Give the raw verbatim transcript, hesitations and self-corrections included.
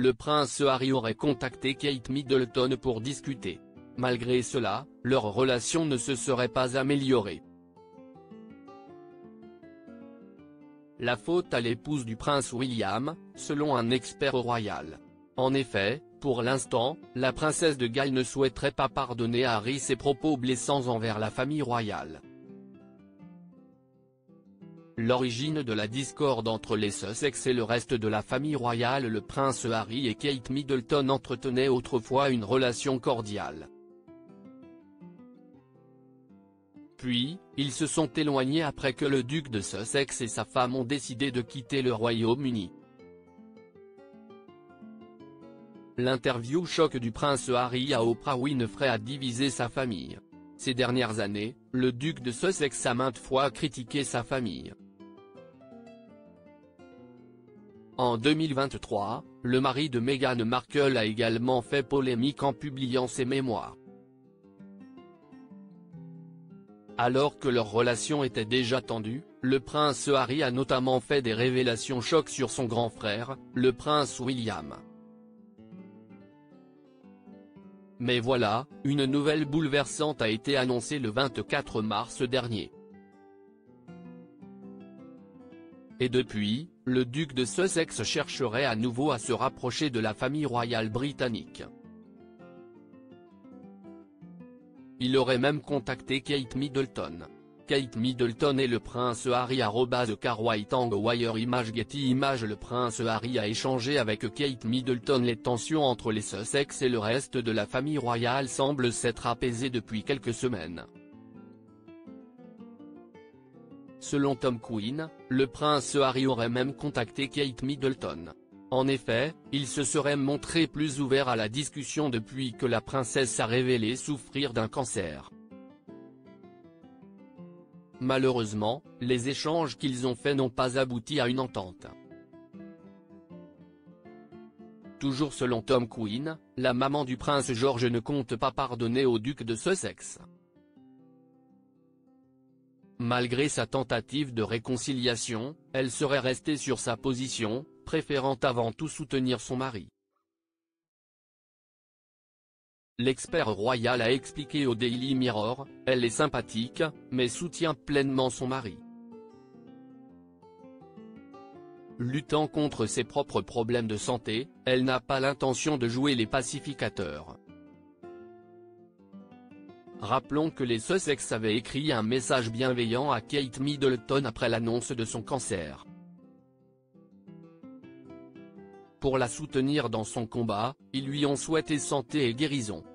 le prince Harry aurait contacté Kate Middleton pour discuter. Malgré cela, leur relation ne se serait pas améliorée. La faute à l'épouse du prince William, selon un expert royal. En effet, pour l'instant, la princesse de Galles ne souhaiterait pas pardonner à Harry ses propos blessants envers la famille royale. L'origine de la discorde entre les Sussex et le reste de la famille royale. Le prince Harry et Kate Middleton entretenaient autrefois une relation cordiale. Puis, ils se sont éloignés après que le duc de Sussex et sa femme ont décidé de quitter le Royaume-Uni. L'interview choc du prince Harry à Oprah Winfrey a divisé sa famille. Ces dernières années, le duc de Sussex a maintes fois critiqué sa famille. En deux mille vingt-trois, le mari de Meghan Markle a également fait polémique en publiant ses mémoires. Alors que leur relation était déjà tendue, le prince Harry a notamment fait des révélations chocs sur son grand frère, le prince William. Mais voilà, une nouvelle bouleversante a été annoncée le vingt-quatre mars dernier. Et depuis, le duc de Sussex chercherait à nouveau à se rapprocher de la famille royale britannique. Il aurait même contacté Kate Middleton. Kate Middleton et le prince Harry arobase Carwhite Wire Image Getty Images. Le prince Harry a échangé avec Kate Middleton. Les tensions entre les Sussex et le reste de la famille royale semblent s'être apaisées depuis quelques semaines. Selon Tom Quinn, le prince Harry aurait même contacté Kate Middleton. En effet, il se serait montré plus ouvert à la discussion depuis que la princesse a révélé souffrir d'un cancer. Malheureusement, les échanges qu'ils ont faits n'ont pas abouti à une entente. Toujours selon Tom Quinn, la maman du prince George ne compte pas pardonner au duc de Sussex. Malgré sa tentative de réconciliation, elle serait restée sur sa position, préférant avant tout soutenir son mari. L'expert royal a expliqué au Daily Mirror, elle est sympathique, mais soutient pleinement son mari. Luttant contre ses propres problèmes de santé, elle n'a pas l'intention de jouer les pacificateurs. Rappelons que les Sussex avaient écrit un message bienveillant à Kate Middleton après l'annonce de son cancer. Pour la soutenir dans son combat, ils lui ont souhaité santé et guérison.